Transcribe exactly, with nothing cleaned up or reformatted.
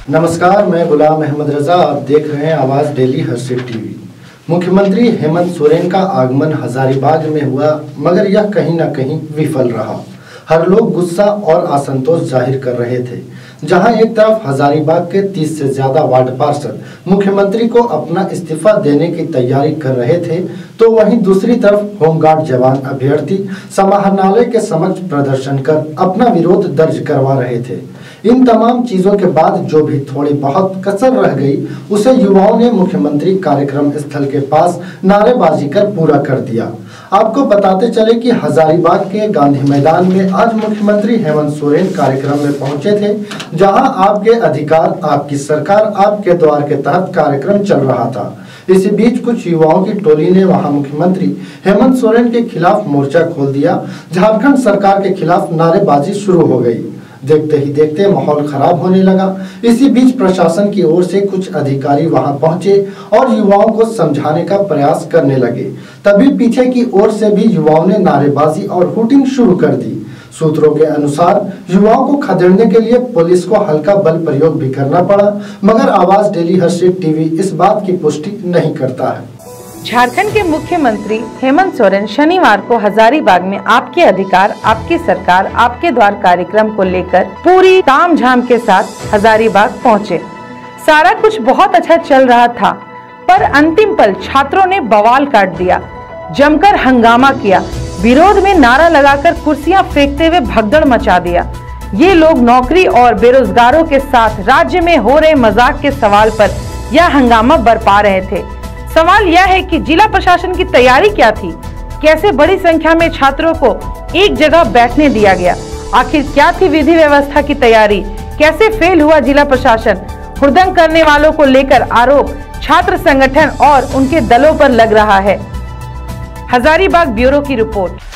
नमस्कार, मैं गुलाम अहमद रजा। आप देख रहे हैं आवाज़ डेली हर्षित टीवी। मुख्यमंत्री हेमंत सोरेन का आगमन हजारीबाग में हुआ, मगर यह कहीं न कहीं विफल रहा। हर लोग गुस्सा और असंतोष जाहिर कर रहे थे। जहां एक तरफ हजारीबाग के तीस से ज्यादा वार्ड पार्षद मुख्यमंत्री को अपना इस्तीफा देने की तैयारी कर रहे थे, तो वहीं दूसरी तरफ होमगार्ड जवान अभ्यर्थी समाहरणालय के समक्ष प्रदर्शन कर अपना विरोध दर्ज करवा रहे थे। इन तमाम चीजों के बाद जो भी थोड़ी बहुत कसर रह गई, उसे युवाओं ने मुख्यमंत्री कार्यक्रम स्थल के पास नारेबाजी कर पूरा कर दिया। आपको बताते चले कि हजारीबाग के गांधी मैदान में आज मुख्यमंत्री हेमंत सोरेन कार्यक्रम में पहुंचे थे, जहां आपके अधिकार आपकी सरकार आपके द्वार के तहत कार्यक्रम चल रहा था। इसी बीच कुछ युवाओं की टोली ने वहां मुख्यमंत्री हेमंत सोरेन के खिलाफ मोर्चा खोल दिया। झारखंड सरकार के खिलाफ नारेबाजी शुरू हो गई। देखते ही देखते माहौल खराब होने लगा। इसी बीच प्रशासन की ओर से कुछ अधिकारी वहां पहुंचे और युवाओं को समझाने का प्रयास करने लगे। तभी पीछे की ओर से भी युवाओं ने नारेबाजी और हुटिंग शुरू कर दी। सूत्रों के अनुसार युवाओं को खदेड़ने के लिए पुलिस को हल्का बल प्रयोग भी करना पड़ा, मगर आवाज डेली हर्षित टीवी इस बात की पुष्टि नहीं करता है। झारखंड के मुख्यमंत्री हेमंत सोरेन शनिवार को हजारीबाग में आपके अधिकार आपकी सरकार आपके द्वार कार्यक्रम को लेकर पूरी तामझाम के साथ हजारीबाग पहुंचे। सारा कुछ बहुत अच्छा चल रहा था, पर अंतिम पल छात्रों ने बवाल काट दिया, जमकर हंगामा किया, विरोध में नारा लगाकर कुर्सियां फेंकते हुए भगदड़ मचा दिया। ये लोग नौकरी और बेरोजगारों के साथ राज्य में हो रहे मजाक के सवाल पर यह हंगामा बरपा रहे थे। सवाल यह है कि जिला प्रशासन की तैयारी क्या थी? कैसे बड़ी संख्या में छात्रों को एक जगह बैठने दिया गया? आखिर क्या थी विधि व्यवस्था की तैयारी? कैसे फेल हुआ जिला प्रशासन? हुड़दंग करने वालों को लेकर आरोप छात्र संगठन और उनके दलों पर लग रहा है। हजारीबाग ब्यूरो की रिपोर्ट।